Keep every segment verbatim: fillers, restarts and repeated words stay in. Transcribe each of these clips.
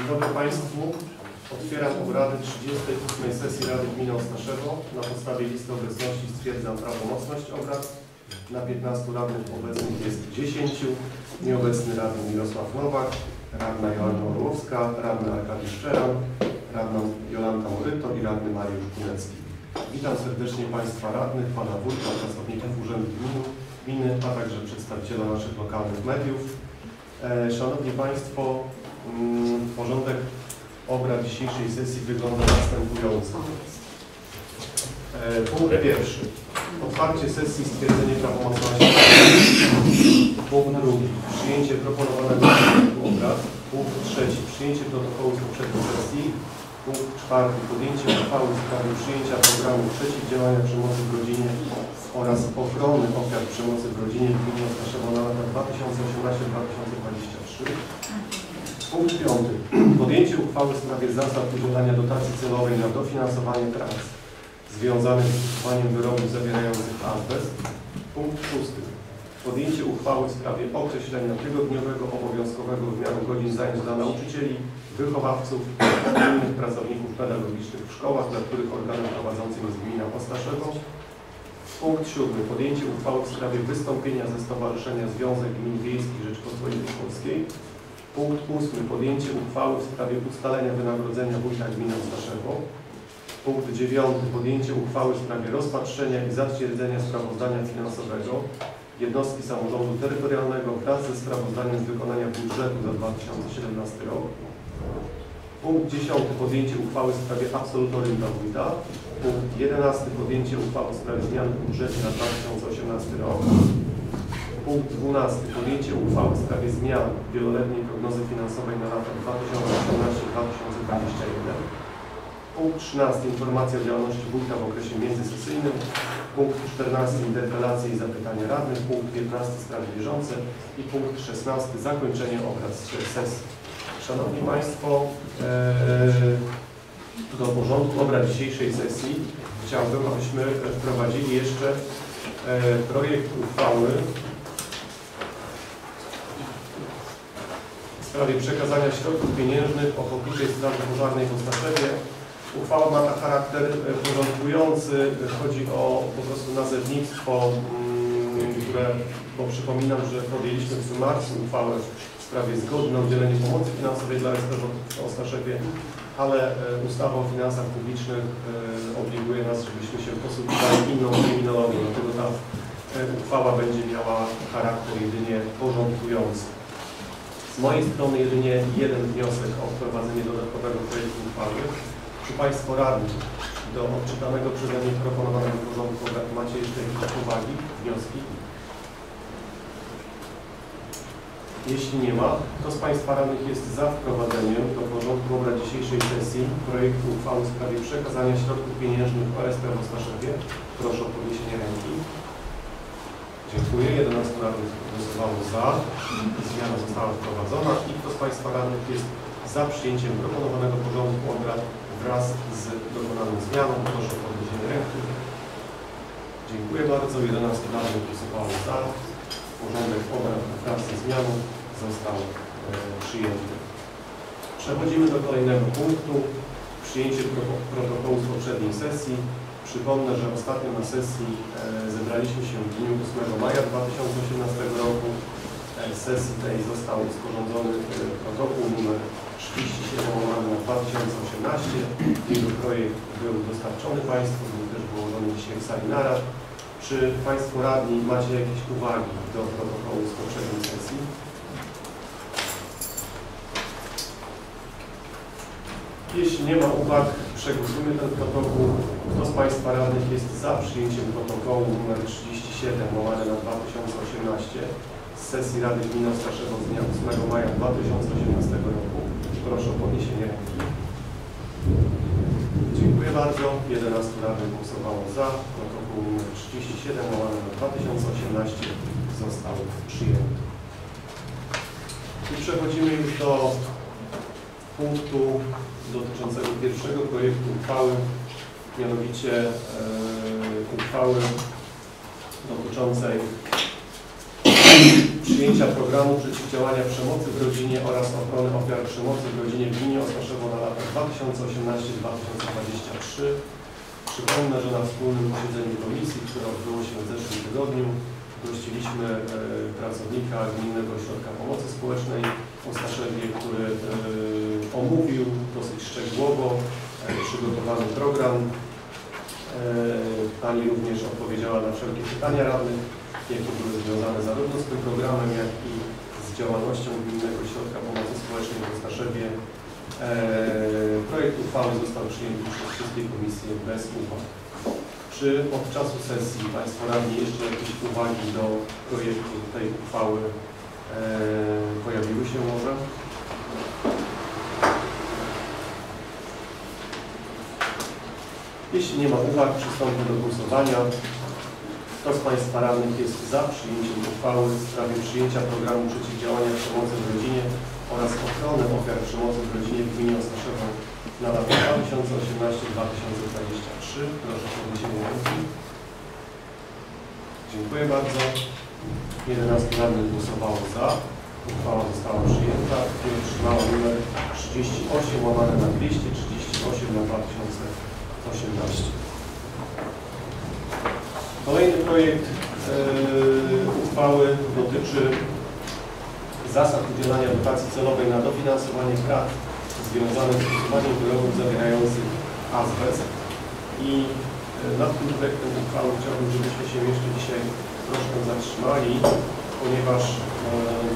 Dzień dobry Państwu. Otwieram obrady trzydziestej ósmej sesji Rady Gminy Ostaszewo. Na podstawie listy obecności stwierdzam prawomocność obrad. Na piętnastu radnych obecnych jest dziesięciu. Nieobecny radny Mirosław Nowak, radna Joanna Orłowska, radny Arkadiusz Szczeran, radna Jolanta Moryto i radny Mariusz Kunecki. Witam serdecznie Państwa radnych, Pana Wójta, pracowników Urzędu Gminy, a także przedstawiciela naszych lokalnych mediów. Szanowni Państwo, porządek obrad dzisiejszej sesji wygląda następująco. Punkt pierwszy. Otwarcie sesji, stwierdzenie prawomocności. Punkt drugi. Przyjęcie proponowanego porządku obrad. Punkt trzeci. Przyjęcie protokołu z poprzedniej sesji. Punkt czwarty. Podjęcie uchwały w sprawie przyjęcia programu przeciwdziałania przemocy w rodzinie oraz ochrony ofiar przemocy w rodzinie w gminie Ostaszewo na lata dwa tysiące osiemnasty do dwa tysiące dwudziestego trzeciego. Punkt piąty. Podjęcie uchwały w sprawie zasad udzielania dotacji celowej na dofinansowanie prac związanych z stosowaniem wyrobów zawierających azbest. Punkt szósty. Podjęcie uchwały w sprawie określenia tygodniowego obowiązkowego wymiaru godzin zajęć dla nauczycieli, wychowawców i innych pracowników pedagogicznych w szkołach, dla których organem prowadzącym jest gmina Ostaszewo. Punkt siódmy. Podjęcie uchwały w sprawie wystąpienia ze Stowarzyszenia Związek Gmin Wiejskich Rzeczypospolitej Polskiej. Punkt ósmy. Podjęcie uchwały w sprawie ustalenia wynagrodzenia wójta gminy Ostaszewo. Punkt dziewiąty. Podjęcie uchwały w sprawie rozpatrzenia i zatwierdzenia sprawozdania finansowego jednostki samorządu terytorialnego wraz ze sprawozdaniem z wykonania budżetu za dwa tysiące siedemnasty rok. Punkt dziesiąty. Podjęcie uchwały w sprawie absolutorium dla wójta. Punkt jedenasty. Podjęcie uchwały w sprawie zmian w budżecie na dwa tysiące osiemnasty rok. Punkt dwunasty. Podjęcie uchwały w sprawie zmian wieloletniej prognozy finansowej na lata dwa tysiące osiemnasty do dwa tysiące dwudziestego pierwszego. Punkt trzynasty. Informacja o działalności wójta w okresie międzysesyjnym. Punkt czternasty. Interpelacje i zapytania radnych. Punkt piętnasty. Sprawy bieżące. I punkt szesnasty. Zakończenie obrad sesji. Szanowni Państwo, do porządku obrad dzisiejszej sesji chciałbym, abyśmy wprowadzili jeszcze projekt uchwały w sprawie przekazania środków pieniężnych Ochotniczej Straży Pożarnej w Ostaszewie. Uchwała ma charakter porządkujący, chodzi o po prostu nazewnictwo, które, bo przypominam, że podjęliśmy w marcu uchwałę w sprawie zgody na udzielenie pomocy finansowej dla restauratorów w Ostaszewie, ale ustawa o finansach publicznych obliguje nas, żebyśmy się posługiwali inną terminologią, dlatego ta uchwała będzie miała charakter jedynie porządkujący. Z mojej strony jedynie jeden wniosek o wprowadzenie dodatkowego projektu uchwały. Czy Państwo radni do odczytanego przeze mnie proponowanego porządku obrad macie jeszcze jakieś uwagi, wnioski? Jeśli nie ma, kto z Państwa radnych jest za wprowadzeniem do porządku obrad dzisiejszej sesji projektu uchwały w sprawie przekazania środków pieniężnych O S P w Ostaszewie? Proszę o podniesienie ręki. Dziękuję. jedenastu radnych głosowało za. Zmiana została wprowadzona. I kto z Państwa radnych jest za przyjęciem proponowanego porządku obrad wraz z dokonaną zmianą? Proszę o podniesienie ręki. Dziękuję bardzo. jedenastu radnych głosowało za. Porządek obrad wraz ze zmianą został e, przyjęty. Przechodzimy do kolejnego punktu. Przyjęcie pro, protokołu z poprzedniej sesji. Przypomnę, że ostatnio na sesji e, zebraliśmy się w dniu ósmego maja dwa tysiące osiemnastego roku. E, z sesji tej został sporządzony e, protokół numer trzydzieści siedem łamane na dwa tysiące osiemnaście. Jego projekt był dostarczony Państwu, był też wyłożony dzisiaj w sali narad. Czy Państwo radni macie jakieś uwagi do protokołu z poprzedniej sesji? Jeśli nie ma uwag, przegłosujmy ten protokół. Kto z Państwa radnych jest za przyjęciem protokołu nr trzydzieści siedem łamane na dwa tysiące osiemnaście z sesji Rady Gminy Ostaszewo z dnia ósmego maja dwa tysiące osiemnastego roku? Proszę o podniesienie ręki. Dziękuję bardzo. jedenastu radnych głosowało za. Protokół nr trzydzieści siedem łamane na dwa tysiące osiemnaście został przyjęty. I przechodzimy już do punktu dotyczącego pierwszego projektu uchwały, mianowicie e, uchwały dotyczącej przyjęcia przyjęcia programu przeciwdziałania przemocy w rodzinie oraz ochrony ofiar przemocy w rodzinie w gminie Ostaszewo na lata dwa tysiące osiemnasty do dwa tysiące dwudziestego trzeciego. Przypomnę, że na wspólnym posiedzeniu komisji, które odbyło się w zeszłym tygodniu, gościliśmy e, pracownika Gminnego Ośrodka Pomocy Społecznej w Ostaszewie, który e, omówił dosyć szczegółowo e, przygotowany program. E, Pani również odpowiedziała na wszelkie pytania radnych, jakie były związane zarówno z tym programem, jak i z działalnością Gminnego Ośrodka Pomocy Społecznej w Ostaszewie. E, projekt uchwały został przyjęty przez wszystkie komisje bez uwag. Czy od czasu sesji Państwo radni jeszcze jakieś uwagi do projektu tej uchwały e, pojawiły się może? Jeśli nie ma uwag, przystąpię do głosowania. Kto z Państwa radnych jest za przyjęciem uchwały w sprawie przyjęcia programu przeciwdziałania przemocy w rodzinie oraz ochrony ofiar przemocy w rodzinie w gminie Ostaszewo na lata dwa tysiące osiemnasty do dwa tysiące dwudziestego trzeciego? Proszę o podniesienie ręki. Dziękuję bardzo. jedenastu radnych głosowało za. Uchwała została przyjęta i otrzymała numer trzydzieści osiem łamane na dwieście trzydzieści osiem na dwa tysiące osiemnaście. Kolejny projekt yy, uchwały dotyczy zasad udzielania dotacji celowej na dofinansowanie prac związanych z usuwaniem wyrobów zawierających azbest. I yy, nad tym projektem uchwały chciałbym, żebyśmy się jeszcze dzisiaj troszkę zatrzymali, ponieważ yy,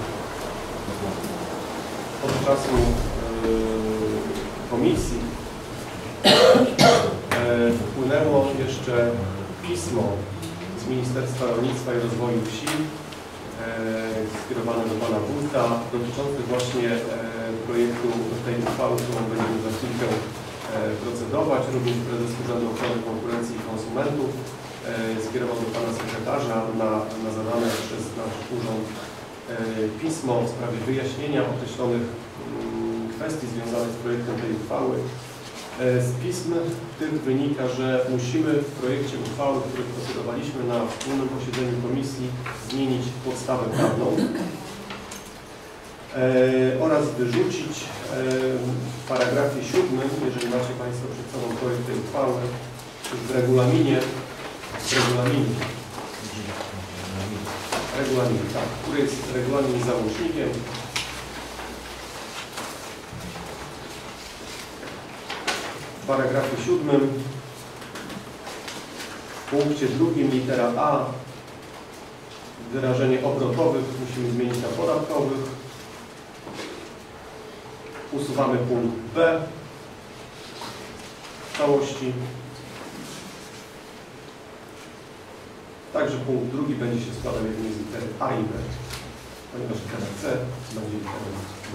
od czasu yy, komisji yy, wpłynęło jeszcze pismo z Ministerstwa Rolnictwa i Rozwoju Wsi e, skierowane do Pana Wójta, dotyczące właśnie e, projektu tej uchwały, którą będziemy za chwilkę e, procedować. Również Prezes Urzędu Ochrony Konkurencji i Konsumentów e, skierował do Pana Sekretarza na, na zadane przez nasz urząd e, pismo w sprawie wyjaśnienia określonych m, kwestii związanych z projektem tej uchwały. Z pism tych wynika, że musimy w projekcie uchwały, w którym procedowaliśmy na wspólnym posiedzeniu komisji, zmienić podstawę prawną e, oraz wyrzucić e, w paragrafie siódmym, jeżeli macie Państwo przed sobą projekt tej uchwały, w regulaminie, w regulaminie, regulaminie, tak, który jest regulamin z załącznikiem. W paragrafie siódmym, w punkcie drugim litera A, wyrażenie obrotowych musimy zmienić na podatkowych. Usuwamy punkt B w całości. Także punkt drugi będzie się składał jedynie z litery A i B, ponieważ litera C będzie literą B.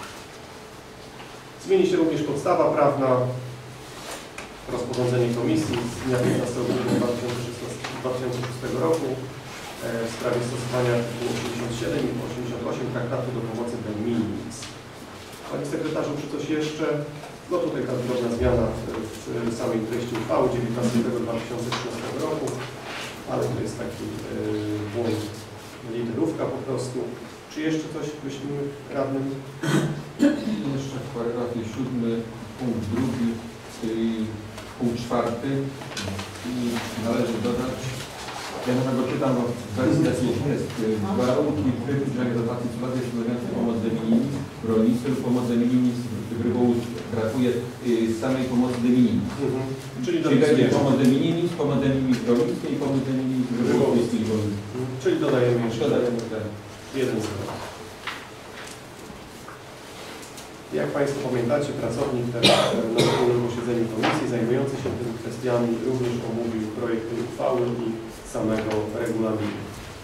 Zmieni się również podstawa prawna. Rozporządzenie Komisji z dnia piętnastego grudnia dwa tysiące szóstego roku w sprawie stosowania artykułu osiemdziesiąt siedem i osiemdziesiąt osiem Traktatu do pomocy de minimis. Panie Sekretarzu, czy coś jeszcze? No tutaj ta drobna zmiana w samej treści uchwały dziewiętnastego lutego dwa tysiące trzynastego roku, ale to jest taki błąd, literówka po prostu. Czy jeszcze coś myślimy radnym? Jeszcze w paragrafie siódmy, punkt drugi, punkt czwarty i należy dodać, ja może go czytam, bo w wersji jest warunki wyliczenia dotacji celowej stanowiącej pomoc de minimis w rolnictwie lub pomoc de minimis w rybołówstwie. Brakuje y, samej pomocy de minimis. Mhm. Czyli, Czyli będzie pomoc de minimis, pomoc de minimis w rolnictwie i pomoc de minimis w rybołówstwie. Mhm. Czyli dodajemy jeszcze dodajemy ten jeden zwrot. Jak Państwo pamiętacie, pracownik teraz na wspólnym posiedzeniu komisji zajmujący się tymi kwestiami również omówił projekt tej uchwały i samego regulaminu.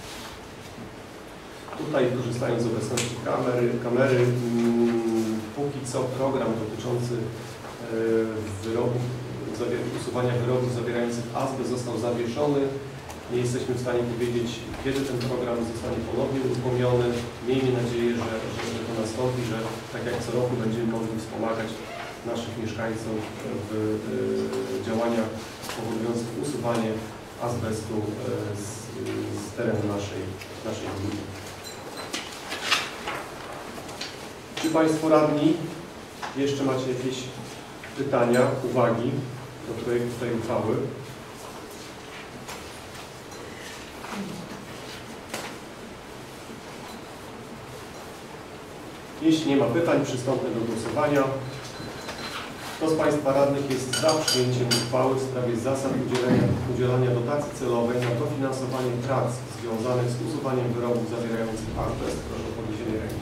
Tutaj, korzystając z obecności kamery, kamery mm, póki co program dotyczący e, wyrobów, usuwania wyrobów zawierających azbest został zawieszony. Nie jesteśmy w stanie powiedzieć, kiedy ten program zostanie ponownie uruchomiony. Miejmy nadzieję, że, że, że to nastąpi, że tak jak co roku będziemy mogli wspomagać naszych mieszkańców w y, działaniach powodujących usuwanie azbestu y, z, z terenu naszej, naszej gminy. Czy Państwo radni jeszcze macie jakieś pytania, uwagi do projektu tej uchwały? Jeśli nie ma pytań, przystąpmy do głosowania. Kto z Państwa radnych jest za przyjęciem uchwały w sprawie zasad udzielenia, udzielania dotacji celowej na dofinansowanie prac związanych z usuwaniem wyrobów zawierających azbest? Proszę o podniesienie ręki.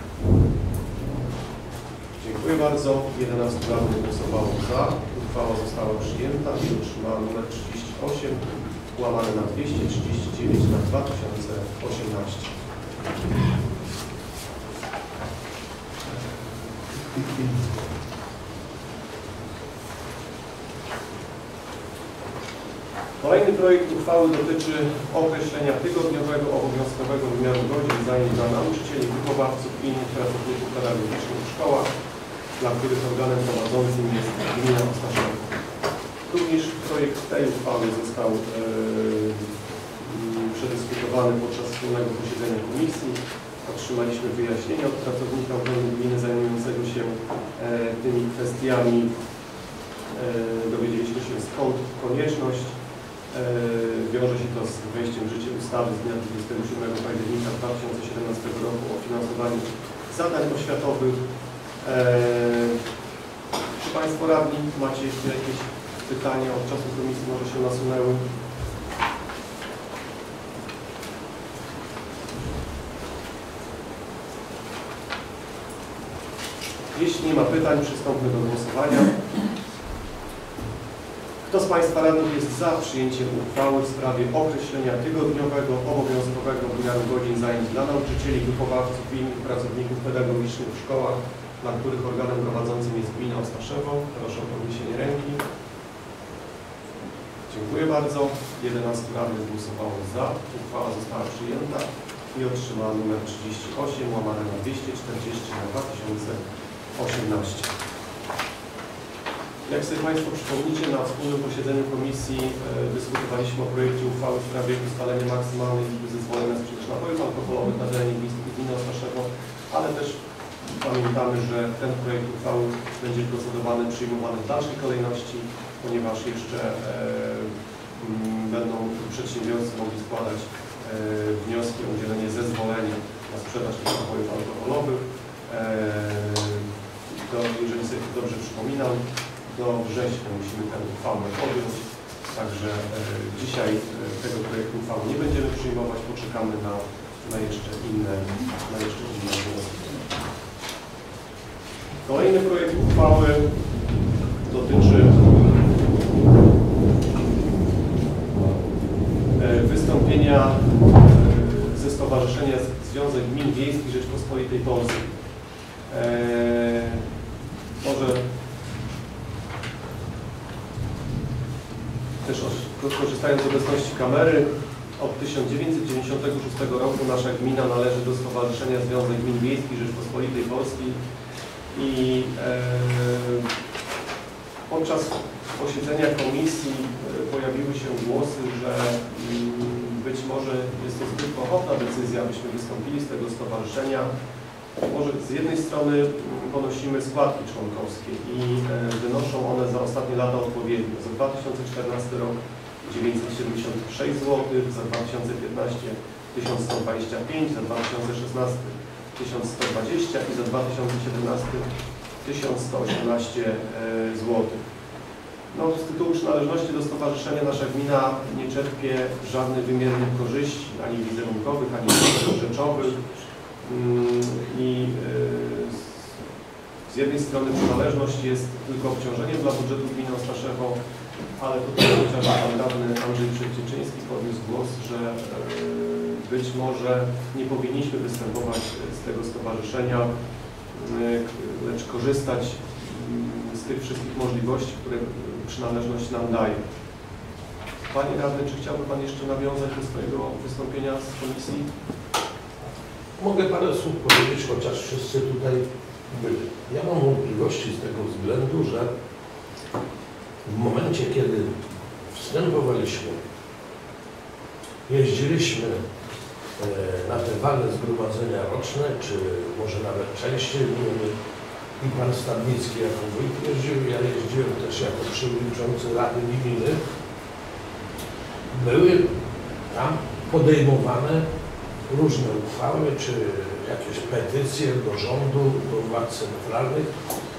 Dziękuję bardzo. jedenastu radnych głosowało za. Uchwała została przyjęta i otrzymała numer trzydzieści osiem łamane na dwieście trzydzieści dziewięć na dwa tysiące osiemnaście. Kolejny projekt uchwały dotyczy określenia tygodniowego obowiązkowego wymiaru godzin zajęć dla nauczycieli, wychowawców i innych pracowników pedagogicznych w szkołach, dla których organem prowadzącym jest gmina Ostaszewo. Również projekt tej uchwały został yy, przedyskutowany podczas wspólnego posiedzenia komisji. Otrzymaliśmy wyjaśnienia od pracownika urzędu gminy zajmującego się e, tymi kwestiami. E, dowiedzieliśmy się, skąd konieczność. E, wiąże się to z wejściem w życie ustawy z dnia dwudziestego siódmego października dwa tysiące siedemnastego roku o finansowaniu zadań oświatowych. E, czy Państwo radni macie jeszcze jakieś pytania od czasu komisji, może się nasunęły? Jeśli nie ma pytań, przystąpmy do głosowania. Kto z Państwa radnych jest za przyjęciem uchwały w sprawie określenia tygodniowego, obowiązkowego wymiaru godzin zajęć dla nauczycieli, wychowawców i innych pracowników pedagogicznych w szkołach, dla których organem prowadzącym jest gmina Ostaszewo? Proszę o podniesienie ręki. Dziękuję bardzo. jedenastu radnych głosowało za. Uchwała została przyjęta i otrzymała numer trzydzieści osiem łamane na dwieście czterdzieści na dwa tysiące osiemnaście. Jak sobie Państwo przypomnicie, na wspólnym posiedzeniu komisji e, dyskutowaliśmy o projekcie uchwały w sprawie ustalenia maksymalnej liczby zezwoleń na sprzedaż napojów alkoholowych na terenie gminy Ostaszewo, ale też pamiętamy, że ten projekt uchwały będzie procedowany, przyjmowany w dalszej kolejności, ponieważ jeszcze e, m, będą przedsiębiorcy mogli składać e, wnioski o udzielenie zezwolenia na sprzedaż napojów alkoholowych. E, to, jeżeli sobie dobrze przypominam, do września musimy tę uchwałę podjąć, także e, dzisiaj e, tego projektu uchwały nie będziemy przyjmować, poczekamy na, na jeszcze inne, na jeszcze inne wnioski. Kolejny projekt uchwały dotyczy e, wystąpienia e, ze Stowarzyszenia Związek Gmin Wiejskich Rzeczpospolitej Polskiej. E, może też korzystając z obecności kamery, od tysiąc dziewięćset dziewięćdziesiątego szóstego roku nasza gmina należy do Stowarzyszenia Związek Gmin Wiejskich Rzeczpospolitej Polskiej i e, podczas posiedzenia komisji e, pojawiły się głosy, że m, być może jest to zbyt pochopna decyzja, abyśmy wystąpili z tego stowarzyszenia. Może z jednej strony ponosimy składki członkowskie i e, wynoszą one za ostatnie lata odpowiednio. Za dwa tysiące czternasty rok dziewięćset siedemdziesiąt sześć złotych, za dwa tysiące piętnasty tysiąc sto dwadzieścia pięć, za dwa tysiące szesnasty tysiąc sto dwadzieścia i za dwa tysiące siedemnasty tysiąc sto osiemnaście złotych. No, z tytułu przynależności do stowarzyszenia nasza gmina nie czerpie żadnych wymiernych korzyści, ani wizerunkowych, ani rzeczowych. I z jednej strony przynależność jest tylko obciążeniem dla budżetu gminy Ostaszewo, ale tutaj chociażby pan radny Andrzej Przewodniczący podniósł głos, że być może nie powinniśmy występować z tego stowarzyszenia, lecz korzystać z tych wszystkich możliwości, które przynależność nam daje. Panie radny, czy chciałby Pan jeszcze nawiązać do swojego wystąpienia z komisji? Mogę parę słów powiedzieć, chociaż wszyscy tutaj byli. Ja mam wątpliwości z tego względu, że w momencie, kiedy wstępowaliśmy, jeździliśmy e, na te walne zgromadzenia roczne, czy może nawet częściej. Były i pan Stadnicki jako wójt jeździł, ja jeździłem też jako przewodniczący Rady Gminy. Były tam podejmowane różne uchwały, czy jakieś petycje do rządu, do władz centralnych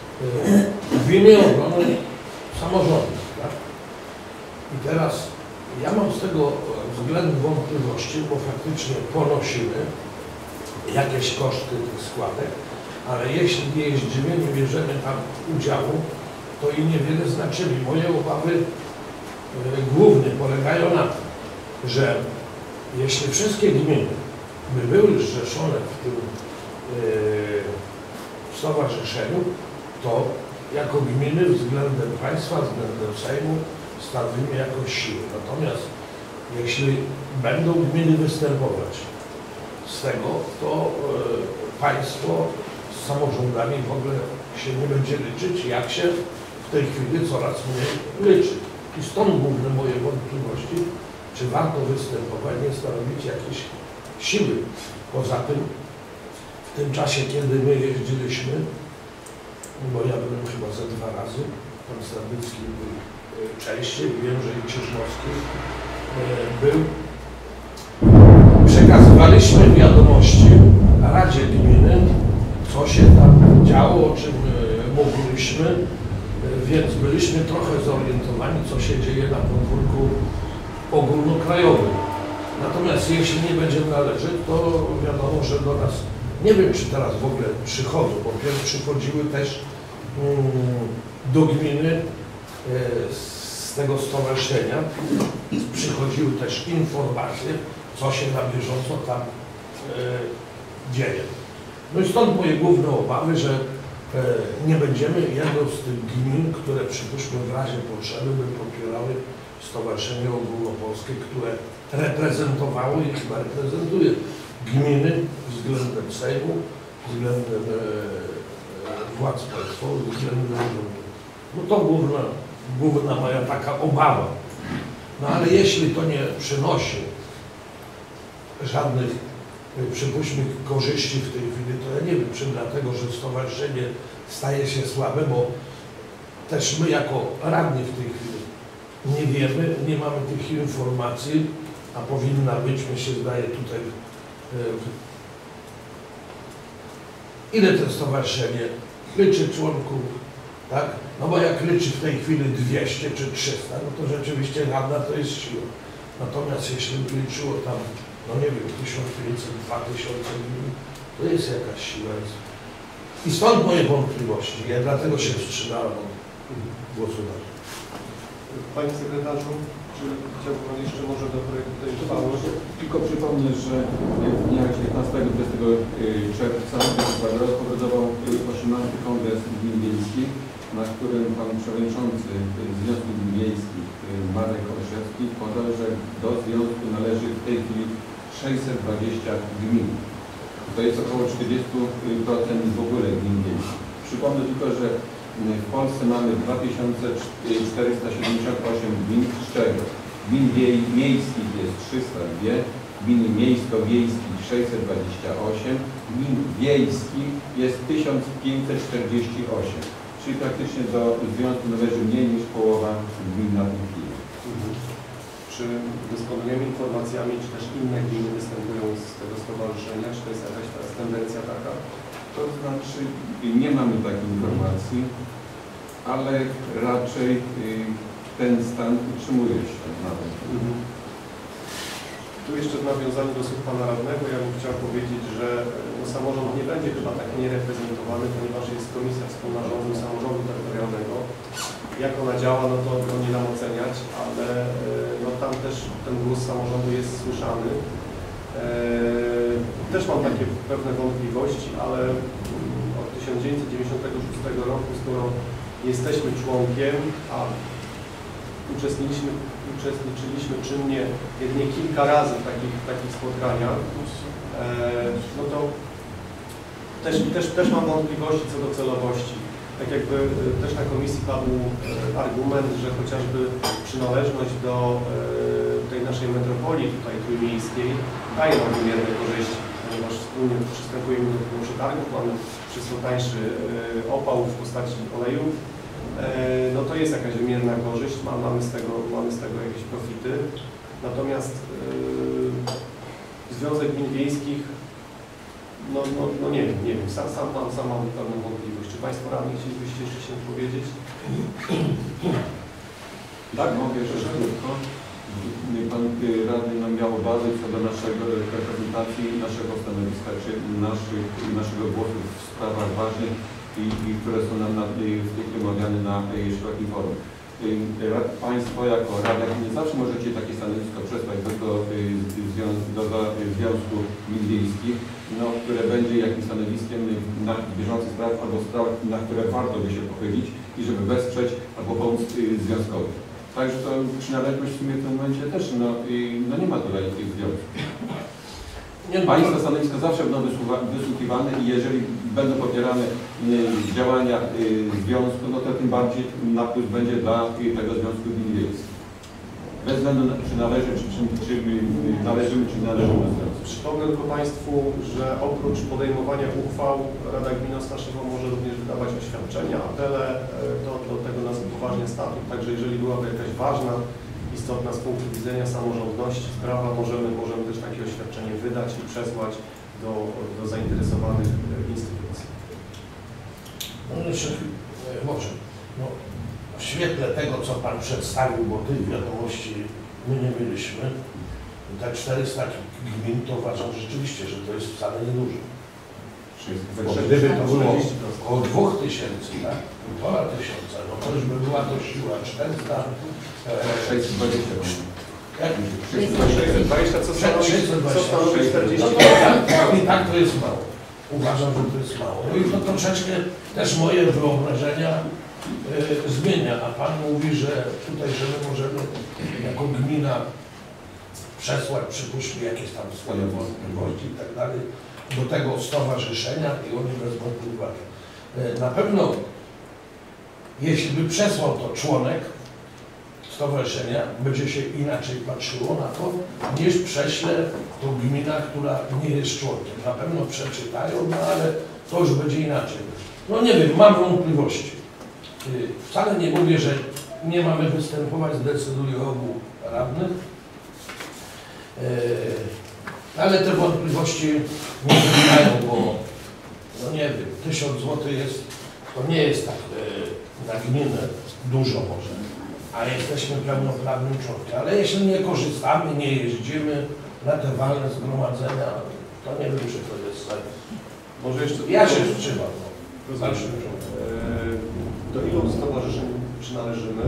w imię obrony samorządów. Tak? I teraz ja mam z tego względu wątpliwości, bo faktycznie ponosimy jakieś koszty tych składek, ale jeśli nie jeździmy, nie bierzemy tam udziału, to i niewiele znaczyli. Moje obawy e, głównie polegają na tym, że jeśli wszystkie gminy by były zrzeszone w tym e, stowarzyszeniu, to jako gminy względem państwa, względem Sejmu stanowimy jakąś siłę. Natomiast jeśli będą gminy występować z tego, to e, państwo z samorządami w ogóle się nie będzie liczyć, jak się w tej chwili coraz mniej liczy. I stąd główne moje wątpliwości, czy warto występować, nie stanowić jakiejś siły. Poza tym, w tym czasie, kiedy my jeździliśmy, bo ja byłem chyba ze dwa razy, pan Stadnicki był częściej, wiem, że i Krzyżmowski był, przekazywaliśmy wiadomości Radzie Gminy, co się tam działo, o czym mówiliśmy, więc byliśmy trochę zorientowani, co się dzieje na podwórku ogólnokrajowym. Natomiast jeśli nie będzie należeć, to wiadomo, że do nas, nie wiem, czy teraz w ogóle przychodzą, bo pierw przychodziły też mm, do gminy e, z tego stowarzyszenia, przychodziły też informacje, co się na bieżąco tam e, dzieje. No i stąd moje główne obawy, że e, nie będziemy jedną z tych gmin, które przypuśćmy w razie potrzeby by popierały Stowarzyszenie Ogólnopolskie, które reprezentowało i chyba reprezentuje gminy względem Sejmu, względem e, władz państwowych, względem rządu. No to główna, główna moja taka obawa. No ale jeśli to nie przynosi żadnych, przypuśćmy, korzyści w tej chwili, to ja nie wiem, czy dlatego, że stowarzyszenie staje się słabe, bo też my jako radni w tej chwili nie wiemy, nie mamy tych informacji, a powinna być, mi się zdaje tutaj, ile to stowarzyszenie liczy członków, tak? No bo jak liczy w tej chwili dwieście czy trzysta, no to rzeczywiście radna to jest siła. Natomiast jeśli liczyło tam, no nie wiem, tysiąc pięćset, dwa tysiące, to jest jakaś siła. I stąd moje wątpliwości. Ja dlatego się wstrzymałem od głosowania. Panie sekretarzu, czy chciałby Pan jeszcze może do projektu tej uchwały? Tylko przypomnę, że w dniach dziewiętnastego do dwudziestego czerwca obradował osiemnasty Kongres Gmin Wiejskich, na którym Pan Przewodniczący Związku Gmin Wiejskich Marek Olszewski podał, że do Związku należy w tej chwili sześćset dwadzieścia gmin. To jest około czterdzieści procent w ogóle gmin wiejskich. Przypomnę tylko, że w Polsce mamy dwa tysiące czterysta siedemdziesiąt osiem gmin, z czego gmin miejskich jest trzysta dwa, gmin miejsko-wiejskich sześćset dwadzieścia osiem, gmin wiejskich jest tysiąc pięćset czterdzieści osiem, czyli praktycznie do związku należy mniej niż połowa gmin na tym chwili. Czy dysponujemy informacjami, czy też inne gminy występują z tego stowarzyszenia, czy to jest jakaś teraz tendencja taka? To znaczy, nie mamy takiej informacji, ale raczej ten stan utrzymuje się nawet. Mhm. Tu jeszcze w nawiązaniu do słów Pana Radnego, ja bym chciał powiedzieć, że no, samorząd nie będzie chyba tak niereprezentowany, ponieważ jest Komisja Wspólna Rządu i Samorządu Terytorialnego. Jak ona działa, no to, to nie nam oceniać, ale no, tam też ten głos samorządu jest słyszany. Też mam takie pewne wątpliwości, ale od tysiąc dziewięćset dziewięćdziesiątego szóstego roku, skoro jesteśmy członkiem, a uczestniczyliśmy, uczestniczyliśmy czynnie jedynie kilka razy w takich, takich spotkaniach, no to też, też, też mam wątpliwości co do celowości. Tak jakby też na komisji padł argument, że chociażby przynależność do tutaj naszej metropolii, tutaj trójmiejskiej, daje nam wymierne korzyści, ponieważ wspólnie przystępujemy do tego przetargów, mamy wszystko tańszy opał w postaci olejów, no to jest jakaś wymierna korzyść, mamy z tego, mamy z tego jakieś profity. Natomiast yy, Związek Gmin Wiejskich, no, no, no nie wiem, nie wiem, sam, sam, mam, sam mam pewną wątpliwość. Czy Państwo radni chcielibyście jeszcze się powiedzieć? Tak, mogę jeszcze krótko. Pan radny nam miał obawy co do naszego reprezentacji, naszego stanowiska, czy naszych, naszego głosu w sprawach ważnych, i, i które są nam na, w tej chwili omawiane na szerokim forum. Państwo jako Rada nie zawsze możecie takie stanowisko przesłać do, do, do, do Związku Gmin Wiejskich, no, które będzie jakimś stanowiskiem na bieżących sprawach albo sprawach, na które warto by się pochylić i żeby wesprzeć albo pomóc związkowi. Także to przynależność w sumie w tym momencie też, no, no nie ma tutaj tych związków. Państwa stanowiska zawsze będą wysłuchiwane i jeżeli będą popierane y, działania y, związku, no to tym bardziej napływ będzie dla y, tego Związku Gmin Wiejskich. Bez względu na czy należy, czy, czy, czy y, należymy, czy należymy do związku. Przypomnę tylko Państwu, że oprócz podejmowania uchwał Rada Gminy Ostaszewo może również wydawać oświadczenia, apele, to do tego nas upoważnia statut. Także jeżeli byłaby jakaś ważna, istotna z punktu widzenia samorządności sprawa, możemy, możemy też takie oświadczenie wydać i przesłać do, do zainteresowanych instytucji. No jeszcze może, no, w świetle tego, co Pan przedstawił, bo tych wiadomości my nie mieliśmy, te czterysta gmin, to uważam rzeczywiście, że to jest wcale niedużo. Bo gdyby to było około dwóch tysięcy, tak? Półtora tysiąca, no to już by była to siła czterysta. sześćset dwadzieścia. sześćset dwadzieścia, co stanowi czterdzieści? No to tak, i tak to jest mało. Uważam, że to jest mało. No i to troszeczkę też moje wyobrażenia y, zmienia, a Pan mówi, że tutaj, że my możemy jako gmina przesłać, przypuśćmy, jakieś tam swoje wątpliwości i tak dalej do tego stowarzyszenia i oni wezmą pod uwagę. Na pewno, jeśli by przesłał to członek stowarzyszenia, będzie się inaczej patrzyło na to, niż prześle to gmina, która nie jest członkiem. Na pewno przeczytają, no ale to już będzie inaczej. No nie wiem, mam wątpliwości. Wcale nie mówię, że nie mamy występować, zdecyduje obu radnych, ale te wątpliwości nie wynikają, bo no nie wiem, tysiąc złotych jest, to nie jest tak na gminę dużo może, a jesteśmy pełnoprawnym członkiem. Ale jeśli nie korzystamy, nie jeździmy na te walne zgromadzenia, to nie wiem, czy to jest sens. Może jeszcze Ja się wstrzymam. No. Eee, do ilu stowarzyszeń przynależymy?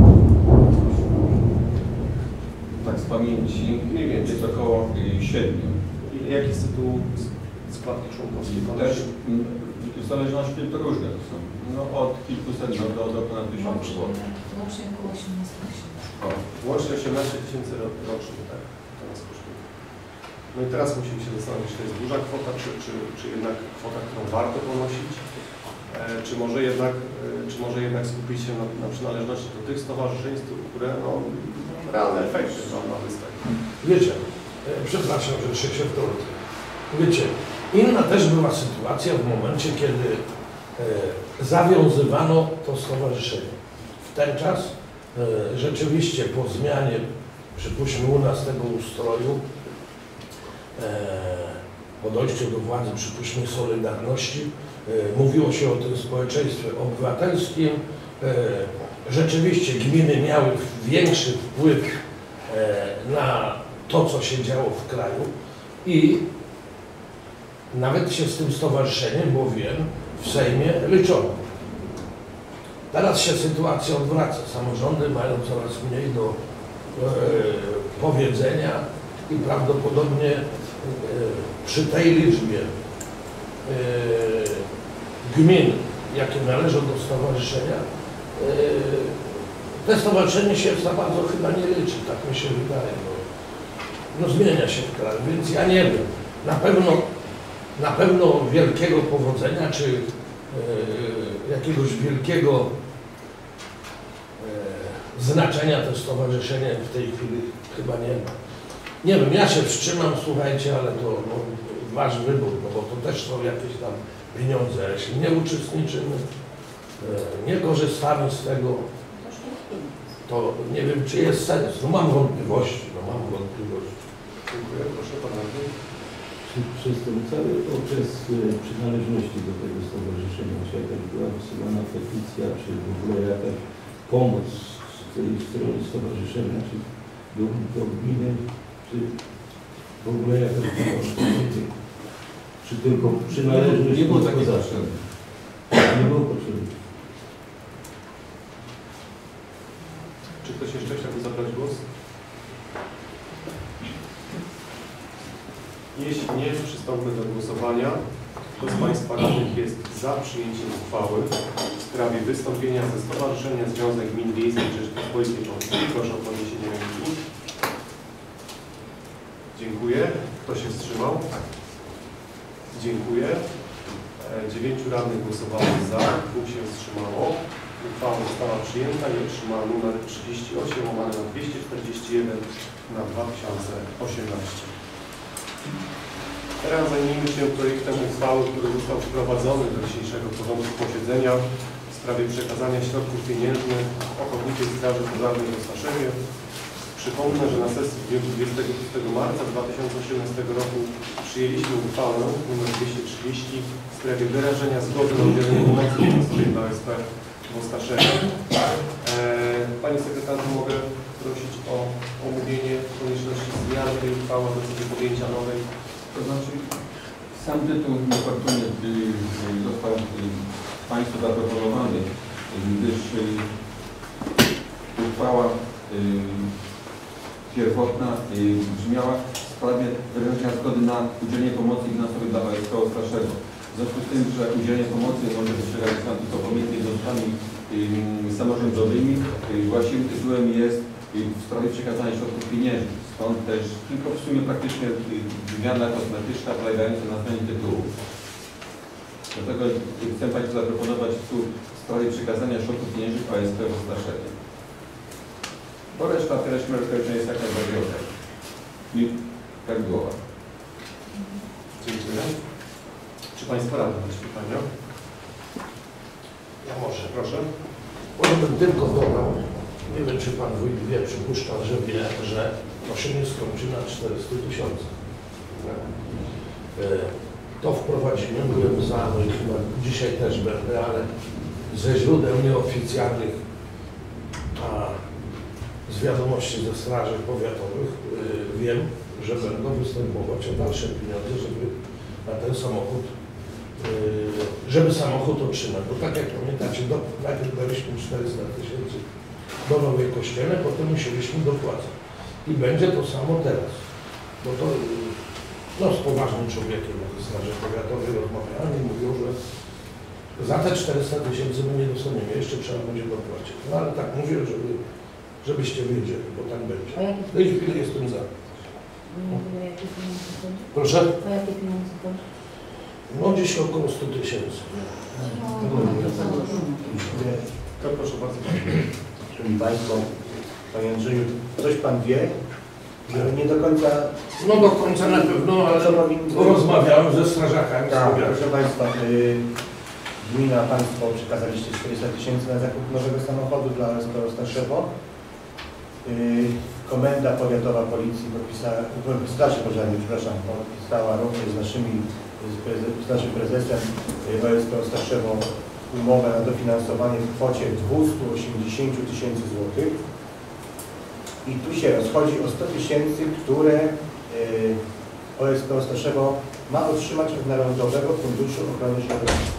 Tak z pamięci Mniej więcej. jest około siedmiu. Jaki jest tytuł składki członkowskiej? Też w zależności to różne to są. No od kilkuset do, do, do ponad tysiąca złotych. Łącznie około osiemnaście tysięcy. Łącznie osiemnaście tysięcy rocznie, tak? To nas kosztuje. No i teraz musimy się zastanowić, czy to jest duża kwota, czy, czy, czy jednak kwota, którą warto ponosić, e, czy, może jednak, e, czy może jednak skupić się na, na przynależności do tych stowarzyszeń, które no, realne efekty mam na wystawie. Wiecie, e, przepraszam, że się wtrącę. Wiecie, inna też była sytuacja w momencie, kiedy e, zawiązywano to stowarzyszenie. W ten czas e, rzeczywiście po zmianie, przypuśćmy u nas tego ustroju, e, po dojściu do władzy, przypuśćmy Solidarności, e, mówiło się o tym społeczeństwie obywatelskim. E, rzeczywiście gminy miały większy wpływ e, na to, co się działo w kraju i nawet się z tym stowarzyszeniem, bo wiem, w Sejmie liczono. Teraz się sytuacja odwraca. Samorządy mają coraz mniej do e, powiedzenia i prawdopodobnie e, przy tej liczbie e, gmin, jakie należą do stowarzyszenia, e, te stowarzyszenie się za bardzo chyba nie liczy, tak mi się wydaje. No, no zmienia się w kraju, więc ja nie wiem. Na pewno Na pewno wielkiego powodzenia, czy e, jakiegoś wielkiego e, znaczenia to stowarzyszenie w tej chwili chyba nie ma. Nie wiem, ja się wstrzymam, słuchajcie, ale to no, wasz wybór, no bo to też są jakieś tam pieniądze. A jeśli nie uczestniczymy, nie korzystamy z tego, to nie wiem, czy jest sens. No mam wątpliwości, no mam wątpliwości. Dziękuję. Proszę Pana. Czy przez ten cały okres przynależności do tego stowarzyszenia, czy jakaś była wysyłana petycja, czy w ogóle jakaś pomoc z tej strony stowarzyszenia, czy do, do gminy, czy w ogóle jakaś pomoc? Czy tylko przynależność? Nie było takiej poza- potrzeby. Nie było potrzeby. Czy ktoś jeszcze chciałby zabrać głos? Jeśli nie, przystąpmy do głosowania. Kto z Państwa radnych jest za przyjęciem uchwały w sprawie wystąpienia ze Stowarzyszenia Związek Gmin Wiejskich Rzeczypospolitej Polskiej? Proszę o podniesienie ręki. Dziękuję. Kto się wstrzymał? Dziękuję. E, Dziewięciu radnych głosowało za, dwóch się wstrzymało. Uchwała została przyjęta i otrzymała numer trzydzieści osiem łamane na dwieście czterdzieści jeden na dwa tysiące osiemnaście. Teraz zajmijmy się projektem uchwały, który został wprowadzony do dzisiejszego porządku posiedzenia w sprawie przekazania środków pieniężnych Ochotniczej Straży Pożarnej w Ostaszewie. Przypomnę, że na sesji w dniu dwudziestego szóstego marca dwa tysiące osiemnastego roku przyjęliśmy uchwałę nr dwieście trzydzieści w sprawie wyrażenia zgody na udzielenie pomocy finansowej dla O S P w Ostaszewie. Eee, Panie Sekretarzu, mogę prosić o omówienie konieczności zmiany tej uchwały w zasadzie podjęcia nowej. To znaczy, sam tytuł niefortunnie został Państwu zaproponowany, gdyż uchwała pierwotna brzmiała w sprawie wyrażenia zgody na udzielenie pomocy finansowej dla O S P Ostaszewo. W związku z tym, że udzielenie pomocy może być realizowane tylko pomiędzy jednostkami samorządowymi, właściwym tytułem jest w sprawie przekazania środków pieniężnych. Stąd też tylko w sumie praktycznie zmiana kosmetyczna polegająca na zmianie tytułu. Dlatego chcę Państwu zaproponować tu w sprawie przekazania środków pieniężnych O S P w Ostaszewie. Bo reszta treść merytoryczna jest jak najbardziej ok. I prawidłowa. Dziękuję. Czy Państwo radni macie pytania? Ja może. Proszę. Może bym tylko dodał, nie wiem czy Pan Wójt wie, przypuszczam, że wie, że to się nie skończy na czterystu tysiącach. To wprowadzimy, byłem za, no i chyba dzisiaj też będę, ale ze źródeł nieoficjalnych, a z wiadomości ze straży powiatowych wiem, że będą występować o dalsze pieniądze, żeby na ten samochód, żeby samochód otrzymać. Bo tak jak pamiętacie, do, najpierw daliśmy czterysta tysięcy do Nowej Kościele, potem musieliśmy dopłacać. I będzie to samo teraz. Bo to no, z poważnym człowiekiem ze straży powiatowej rozmawiałem i mówią, że za te czterysta tysięcy my nie dostaniemy, jeszcze trzeba będzie dopłacić. No ale tak mówię, żeby, żebyście wiedzieli, bo tak będzie. W tej chwili jestem za. O jakie pieniądze chodzi? Proszę? O jakie pieniądze chodzi? No gdzieś około stu tysięcy. No, to samo dużo. To proszę bardzo. Szanowni Państwo, Panie Andrzeju, coś Pan wie, że nie do końca... No do końca na pewno, ale rozmawiałem ze strażakami. Tak, proszę Państwa, y, gmina, Państwo przekazaliście czterysta tysięcy na zakup nowego samochodu dla O S P Ostaszewo. Y, Komenda Powiatowa Policji podpisała, Straży Pożarnej, przepraszam, podpisała również z naszymi, z naszym prezesem O S P Ostaszewo umowę na dofinansowanie w kwocie dwieście osiemdziesiąt tysięcy złotych. I tu się rozchodzi o sto tysięcy, które O S P Ostaszewo ma otrzymać od Narodowego Funduszu Ochrony Środowiska.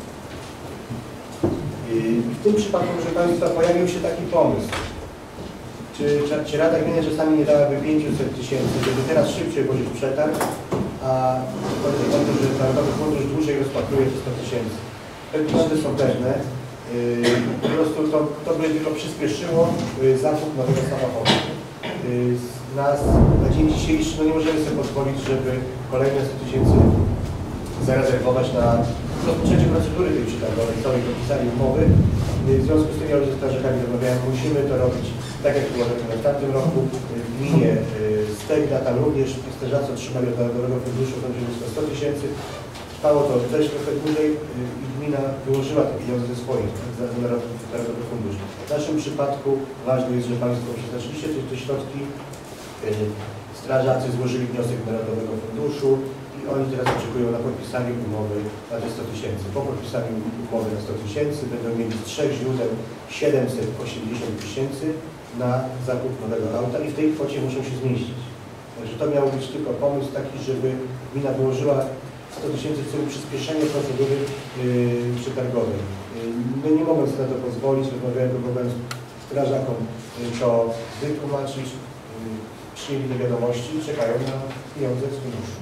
W tym przypadku, proszę Państwa, pojawił się taki pomysł. Czy, czy Rada Gminy czasami nie dałaby pięćset tysięcy, żeby teraz szybciej włożyć przetarg, a chodzi o to, że Narodowy Fundusz dłużej rozpatruje te sto tysięcy. Te pieniądze są pewne. Yy, po prostu to, to by tylko przyspieszyło yy, zakup nowego samochodu. Yy, nas na dzień dzisiejszy no nie możemy sobie pozwolić, żeby kolejne sto tysięcy zarezerwować na rozpoczęcie procedury tej przetargowej, całej podpisania umowy. W związku z tym ja już ze strażakami rozmawiałem, musimy to robić tak jak było robione w tamtym roku. W gminie Stegna tam również strażacy otrzymali od Narodowego Funduszu sto tysięcy. Trwało to też trochę dłużej i gmina wyłożyła te pieniądze ze swoich za Narodowy Fundusz. W naszym przypadku ważne jest, że Państwo przeznaczyliście te, te środki. Strażacy złożyli wniosek do Narodowego Funduszu i oni teraz oczekują na podpisanie umowy na te sto tysięcy. Po podpisaniu umowy na sto tysięcy będą mieli z trzech źródeł siedemset osiemdziesiąt tysięcy na zakup nowego auta i w tej kwocie muszą się zmieścić. Także to miał być tylko pomysł taki, żeby gmina wyłożyła sto tysięcy w celu przyspieszenia procedury yy, przetargowej. Yy, my nie mogę sobie na to pozwolić, rozmawiałem, próbowałem strażakom yy, to wytłumaczyć, yy, przyjęli do wiadomości i czekają na pieniądze z funduszu.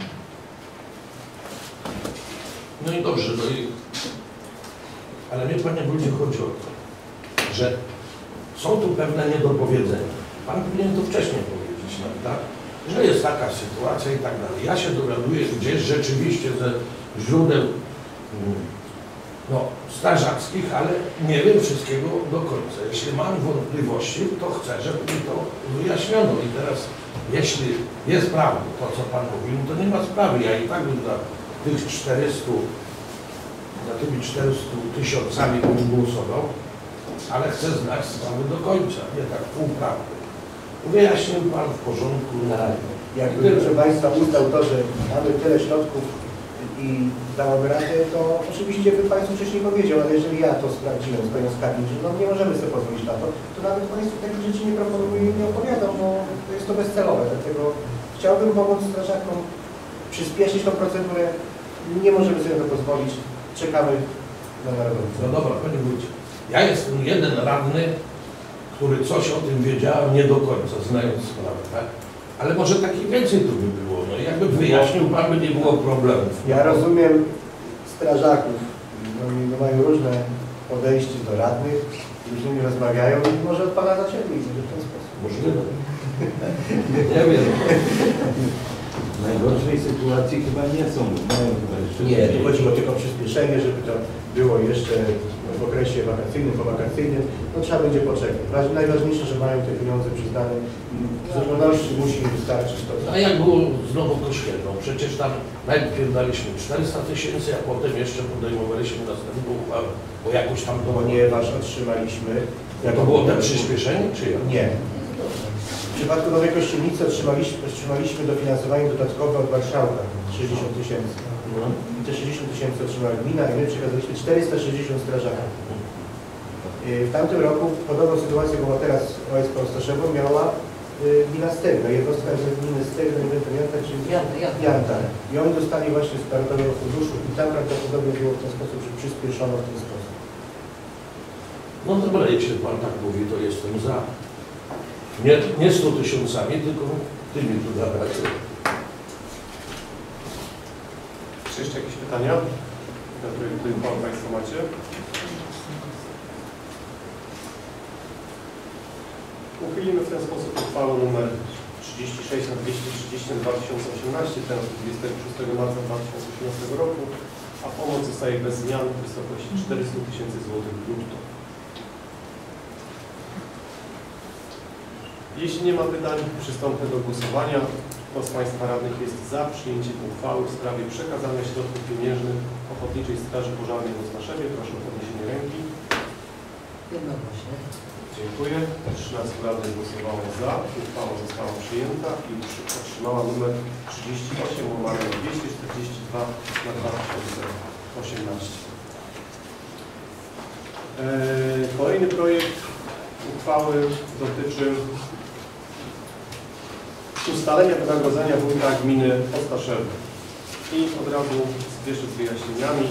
No i dobrze, no i... ale mnie, panie wójcie, chodzi o to, że są tu pewne niedopowiedzenia. Pan powinien to wcześniej powiedzieć nam, tak? Że jest taka sytuacja i tak dalej. Ja się dowiaduję gdzieś rzeczywiście ze źródeł no, strażackich, ale nie wiem wszystkiego do końca. Jeśli mam wątpliwości, to chcę, żeby mi to wyjaśniono. I teraz, jeśli jest prawdą to, co Pan mówił, to nie ma sprawy. Ja i tak bym za tych czterystu, za tymi czterystu tysiącami bym głosował, ale chcę znać sprawy do końca, nie tak półprawdy. Wyjaśnił Pan w porządku. Tak. Jakby, proszę Państwa, uznał to, że mamy tyle środków i dałoby radę, to oczywiście bym Państwu wcześniej powiedział, ale jeżeli ja to sprawdziłem z Panią Skarbnik, że no nie możemy sobie pozwolić na to, to nawet Państwu takich rzeczy nie proponuję i nie opowiadam, bo jest to bezcelowe. Dlatego chciałbym pomóc strażakom przyspieszyć tą procedurę. Nie możemy sobie na to pozwolić. Czekamy na Narodowy Fundusz. No dobra, Panie Wójcie. Ja jestem jeden radny, który coś o tym wiedział nie do końca, znając sprawę, tak? Ale może takich więcej tu by było. No i jakby wyjaśnił Pan, by nie było problemów. Ja rozumiem strażaków. Oni mają różne podejście do radnych, z nimi rozmawiają i może od Pana zaczęli w ten sposób. Możliwe. Nie wiem. W najgorszej sytuacji chyba nie są, mają chyba jeszcze... Nie, tu chodziło tylko o przyspieszenie, żeby to było jeszcze w okresie wakacyjnym, powakacyjnym. No trzeba będzie poczekać. Najważniejsze, że mają te pieniądze przyznane. W zupełności musi im wystarczyć to. A jak było znowu Kościelną? Przecież tam najpierw daliśmy czterysta tysięcy, a potem jeszcze podejmowaliśmy następną uchwałę, bo jakoś tam to... Ponieważ otrzymaliśmy... Jak to było te przyspieszenie, czy jak? Nie. W przypadku Nowej Kościelnicy otrzymaliśmy, otrzymaliśmy dofinansowanie dodatkowe od Marszałka sześćdziesiąt tysięcy. No. I te sześćdziesiąt tysięcy otrzymała gmina i my przekazaliśmy czterysta sześćdziesiąt strażaków. W tamtym roku podobną sytuację była teraz O S P Ostaszewą miała gmina Stegna, jednostka z gminy Stegna, nie wiem pamiętać, czy Janta. I oni dostali właśnie z Narodowego Funduszu i tam prawdopodobnie było w ten sposób, że przyspieszono w ten sposób. No dobra, jeśli Pan tak mówi, to jestem za. Nie, nie stu tysiącami, tylko tymi tu zabrać. Czy jeszcze jakieś pytania, które Pan Państwo macie? Uchylimy w ten sposób uchwałę nr trzydzieści sześć na dwieście trzydzieści na dwa tysiące osiemnaście, teraz dwudziestego szóstego marca dwa tysiące osiemnastego roku, a pomoc zostaje bez zmian w wysokości czterystu tysięcy złotych brutto. Jeśli nie ma pytań, przystąpię do głosowania. Kto z Państwa radnych jest za przyjęciem uchwały w sprawie przekazania środków pieniężnych Ochotniczej Straży Pożarnej w Ostaszewie? Proszę o podniesienie ręki. Jednogłośnie. Dziękuję. trzynastu radnych głosowało za. Uchwała została przyjęta i otrzymała numer trzydzieści osiem łamane na dwieście czterdzieści dwa na dwa tysiące osiemnaście. Eee, kolejny projekt uchwały dotyczy ustalenia wynagrodzenia wójta gminy Ostaszewo. I od razu spieszę z wyjaśnieniami.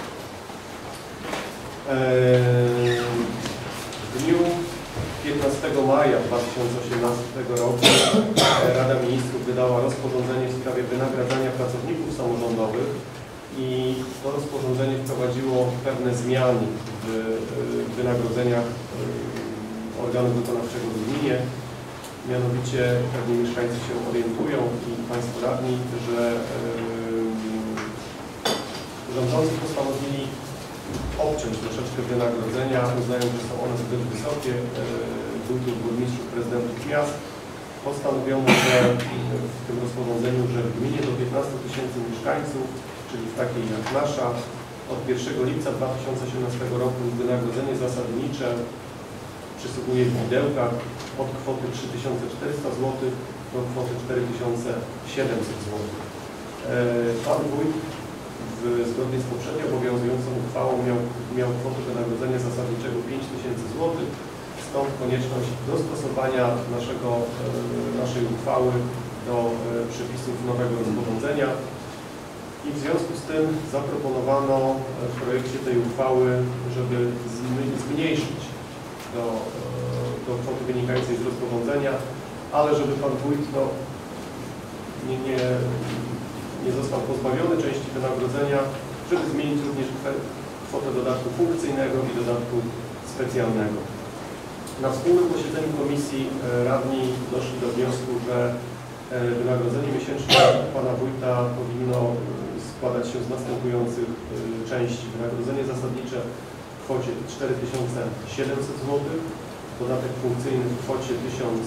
Eee, w dniu piętnastego maja dwa tysiące osiemnastego roku Rada Ministrów wydała rozporządzenie w sprawie wynagradzania pracowników samorządowych i to rozporządzenie wprowadziło pewne zmiany w wynagrodzeniach organu wykonawczego w gminie. Mianowicie pewnie mieszkańcy się orientują i Państwo radni, że yy, rządzący postanowili obciąć troszeczkę wynagrodzenia, uznając, że są one zbyt wysokie. Wójtów, burmistrzów, prezydentów miast. Postanowiono, że w tym rozporządzeniu, że w gminie do piętnastu tysięcy mieszkańców, czyli w takiej jak nasza, od pierwszego lipca dwa tysiące osiemnastego roku wynagrodzenie zasadnicze przysługuje w widełkach od kwoty trzy tysiące czterysta złotych do kwoty cztery tysiące siedemset złotych. Pan wójt w, zgodnie z poprzednio obowiązującą uchwałą miał, miał kwotę wynagrodzenia zasadniczego pięć tysięcy złotych, stąd konieczność dostosowania naszego, naszej uchwały do przepisów nowego rozporządzenia. I w związku z tym zaproponowano w projekcie tej uchwały, żeby zmniejszyć do, do kwoty wynikającej z rozporządzenia, ale żeby Pan Wójt no, nie, nie, nie został pozbawiony części wynagrodzenia, żeby zmienić również kwotę dodatku funkcyjnego i dodatku specjalnego. Na wspólnym posiedzeniu komisji radni doszli do wniosku, że wynagrodzenie miesięczne Pana Wójta powinno składać się z następujących części. Wynagrodzenie zasadnicze w kwocie cztery tysiące siedemset złotych, dodatek funkcyjny w kwocie tysiąc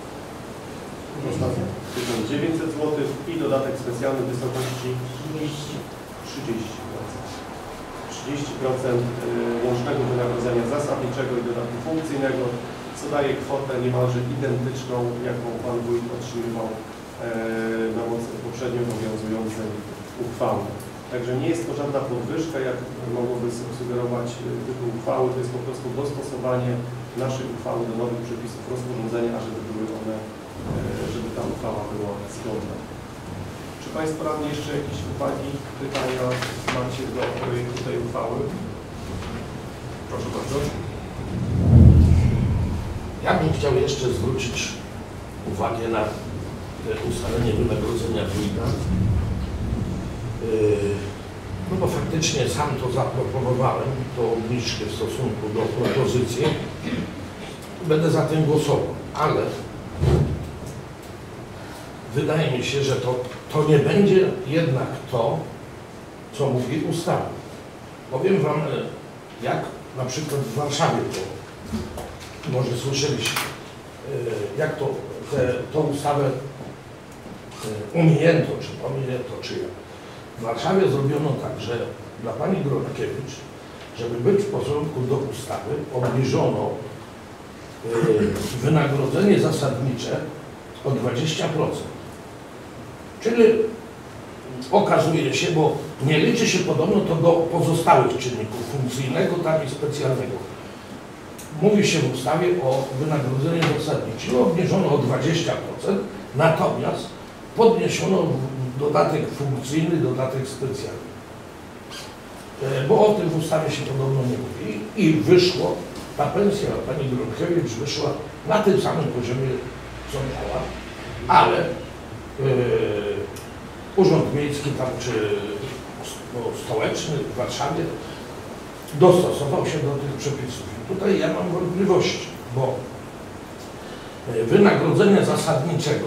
dziewięćset złotych i dodatek specjalny w wysokości trzydzieści procent. trzydzieści procent łącznego wynagrodzenia zasadniczego i dodatku funkcyjnego, co daje kwotę niemalże identyczną, jaką Pan Wójt otrzymywał na mocy poprzednio obowiązującej uchwały. Także nie jest to żadna podwyżka, jak mogłoby sugerować tytuł uchwały, to jest po prostu dostosowanie naszej uchwały do nowych przepisów rozporządzenia, a żeby były one, żeby ta uchwała była zgodna. Czy Państwo radni jeszcze jakieś uwagi, pytania macie do projektu tej uchwały? Proszę bardzo. Ja bym chciał jeszcze zwrócić uwagę na ustalenie wynagrodzenia wójta. No bo faktycznie sam to zaproponowałem, tą obniżkę w stosunku do propozycji. Będę za tym głosował, ale wydaje mi się, że to, to nie będzie jednak to, co mówi ustawa. Powiem Wam, jak na przykład w Warszawie to, może słyszeliście, jak to, te, tą ustawę ominięto, czy pominięto, czy jak. W Warszawie zrobiono tak, że dla pani Gronkiewicz, żeby być w porządku do ustawy, obniżono wynagrodzenie zasadnicze o dwadzieścia procent. Czyli okazuje się, bo nie liczy się podobno to do pozostałych czynników funkcyjnego, tak i specjalnego. Mówi się w ustawie o wynagrodzeniu zasadniczym, obniżono o dwadzieścia procent, natomiast podniesiono dodatek funkcyjny, dodatek specjalny. Bo o tym w ustawie się podobno nie mówi i wyszło, ta pensja pani Gronkiewicz wyszła na tym samym poziomie, co miała, ale yy, Urząd Miejski tam, czy no, stołeczny w Warszawie dostosował się do tych przepisów. I tutaj ja mam wątpliwości, bo wynagrodzenie zasadniczego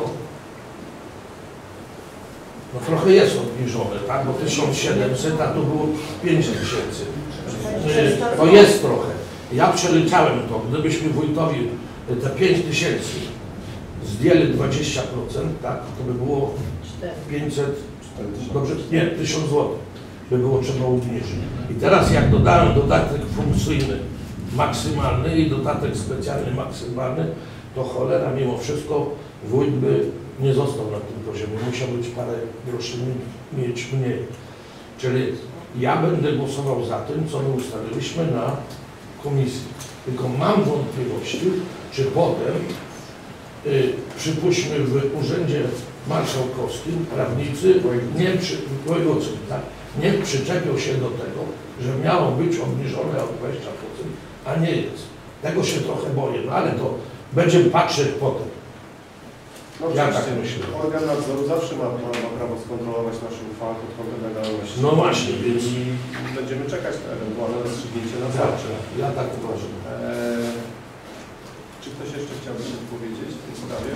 no trochę jest obniżone, tak? Bo tysiąc siedemset, a tu było pięć tysięcy. To jest trochę. Ja przeliczałem to, gdybyśmy wójtowi te pięć tysięcy zdjęli dwadzieścia procent, tak? To by było pięćset, dobrze, nie, tysiąc złotych by było trzeba obniżyć. I teraz jak dodałem dodatek funkcyjny maksymalny i dodatek specjalny maksymalny, to cholera mimo wszystko wójt by nie został na tym poziomie, musiał być parę groszy mieć mniej. Czyli ja będę głosował za tym, co my ustaliliśmy na komisji. Tylko mam wątpliwości, czy potem, y, przypuśćmy w Urzędzie Marszałkowskim, prawnicy nie przy, wojewódzkim, tak, nie przyczepią się do tego, że miało być obniżone o dwadzieścia procent, a nie jest. Tego się trochę boję, no ale to będziemy patrzeć potem. No ja oczywiście, tak myślę. organ nadzoru zawsze ma, ma, ma prawo skontrolować nasze uchwały pod kątem legalności. No właśnie, więc I będziemy czekać na ewentualne rozstrzygnięcie na tak, zawsze. ja tak uważam. Eee, czy ktoś jeszcze chciałby coś powiedzieć w tej sprawie?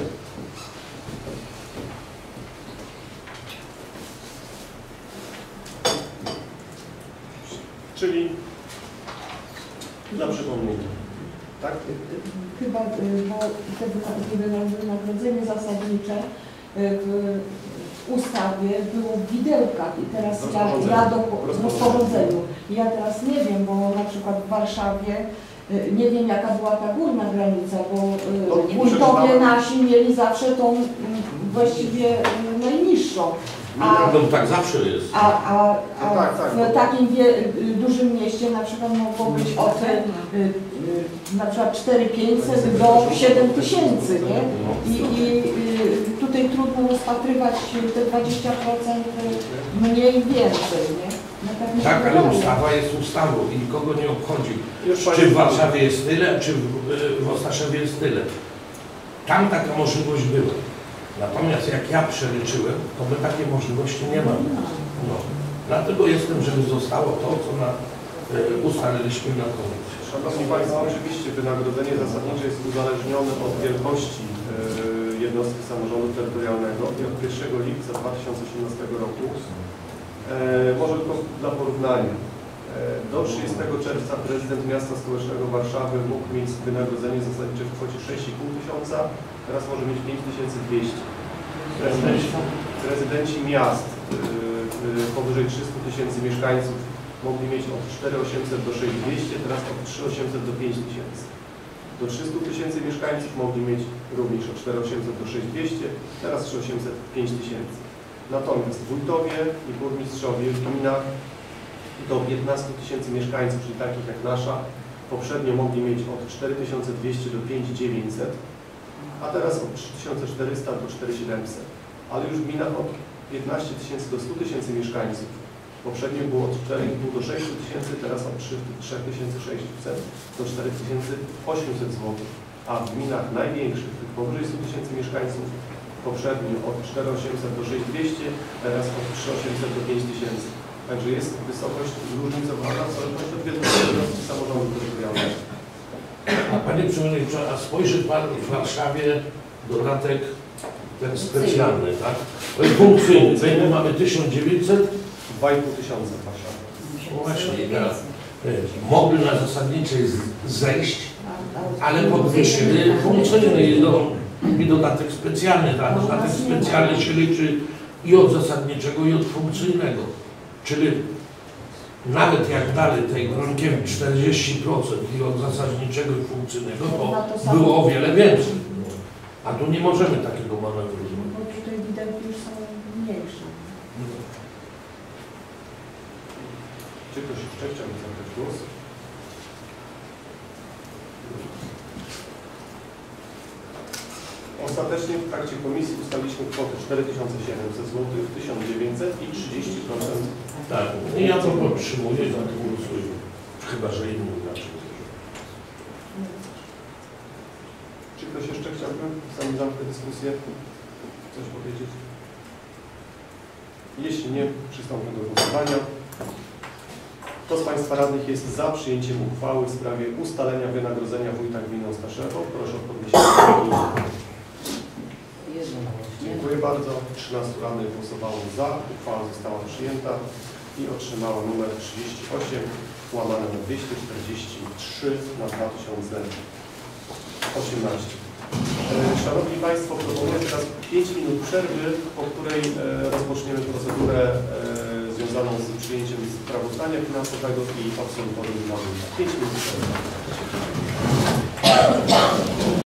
Czyli Dla przypomnienia. Tak? Chyba, y, bo te wyna- wynagrodzenie zasadnicze y, w ustawie było w widełkach i teraz ja, ja do w rozporządzeniu. Ja teraz nie wiem, bo na przykład w Warszawie y, nie wiem jaka była ta górna granica, bo No, y, muszę wójtowie znać. nasi mieli zawsze tą y, właściwie y, najniższą. A, No tak zawsze jest. a, a, a No tak, tak. w takim wie, y, dużym mieście na przykład mogło być od y, y, na przykład cztery tysiące pięćset do siedem tysięcy, nie? I, i y, tutaj trudno rozpatrywać te dwadzieścia procent mniej więcej, nie? No tak, mi się Tak, ale wydaje. ustawa jest ustawą i nikogo nie obchodzi. Już Czy w Państwu- Warszawie jest tyle, czy w, w Ostaszewie jest tyle. Tam taka możliwość była. Natomiast jak ja przeliczyłem, to my takiej możliwości nie mamy. No. Dlatego jestem, żeby zostało to, co na, y, ustaliliśmy na komisji. Szanowni Państwo, oczywiście wynagrodzenie zasadnicze jest uzależnione od wielkości e, jednostki samorządu terytorialnego i od pierwszego lipca dwa tysiące osiemnastego roku, e, może tylko dla porównania, e, do trzydziestego czerwca prezydent miasta stołecznego Warszawy mógł mieć wynagrodzenie zasadnicze w kwocie sześć i pół tysiąca, teraz może mieć pięć tysięcy dwieście. Prezydenci, prezydenci miast e, e, powyżej trzystu tysięcy mieszkańców mogli mieć od cztery tysiące osiemset do sześć tysięcy dwieście, teraz od trzy tysiące osiemset do pięć tysięcy. Do trzystu tysięcy mieszkańców mogli mieć również od cztery tysiące osiemset do sześć tysięcy dwieście, teraz trzy tysiące osiemset do pięć tysięcy. Natomiast wójtowie i burmistrzowie w gminach do piętnastu tysięcy mieszkańców, czyli takich jak nasza, poprzednio mogli mieć od cztery tysiące dwieście do pięć tysięcy dziewięćset, a teraz od trzy tysiące czterysta do cztery tysiące siedemset. Ale już w gminach od piętnastu tysięcy do stu tysięcy mieszkańców. Poprzednio było od czterech i pół do sześciu tysięcy, teraz od trzech tysięcy sześciuset do czterech tysięcy osiemset złotych. A w gminach największych, tych powyżej stu tysięcy mieszkańców, poprzednio od cztery tysiące osiemset do sześć tysięcy dwieście, teraz od trzy tysiące osiemset do pięć tysięcy. Także jest wysokość zróżnicowana w zależności od wielkości jednostki samorządu terytorialnego. A Panie Przewodniczący, a spojrzy Pan w Warszawie dodatek ten specjalny, tak? Funkcyjny. My mamy tysiąc dziewięćset. dwa i pół tysiąca w Warszawie. No właśnie, tak. Mogli na zasadniczej z- zejść, ale podwyższyli funkcyjny i, do, i dodatek specjalny. Tak? Dodatek specjalny się liczy i od zasadniczego, i od funkcyjnego. Czyli nawet jak dali tej Gronkiewicz czterdzieści procent i od zasadniczego i funkcyjnego, to było o wiele więcej. A tu nie możemy takiego manewru zrobić. Bo tutaj widełki już są mniejsze. Czy ktoś jeszcze chciałby zabrać głos? Ostatecznie w trakcie komisji ustaliliśmy kwotę cztery tysiące siedemset złotych, tysiąc dziewięćset i trzydzieści procent. Tak, i ja to podtrzymuję, za to głosuję. Chyba, że inni inaczej. Czy ktoś jeszcze chciałby, zanim zamknę dyskusję, coś powiedzieć? Jeśli nie, przystąpmy do głosowania. Kto z Państwa radnych jest za przyjęciem uchwały w sprawie ustalenia wynagrodzenia wójta gminy Ostaszewo? Proszę o podniesienie ręki. Dziękuję bardzo. trzynastu radnych głosowało za. Uchwała została przyjęta i otrzymała numer trzydzieści osiem łamane na dwieście czterdzieści trzy na dwa tysiące osiemnaście. E, Szanowni Państwo, proponuję teraz pięć minut przerwy, po której e, rozpoczniemy procedurę e, związaną z przyjęciem sprawozdania finansowego i absolutorium dla wójta. pięć minut przerwy.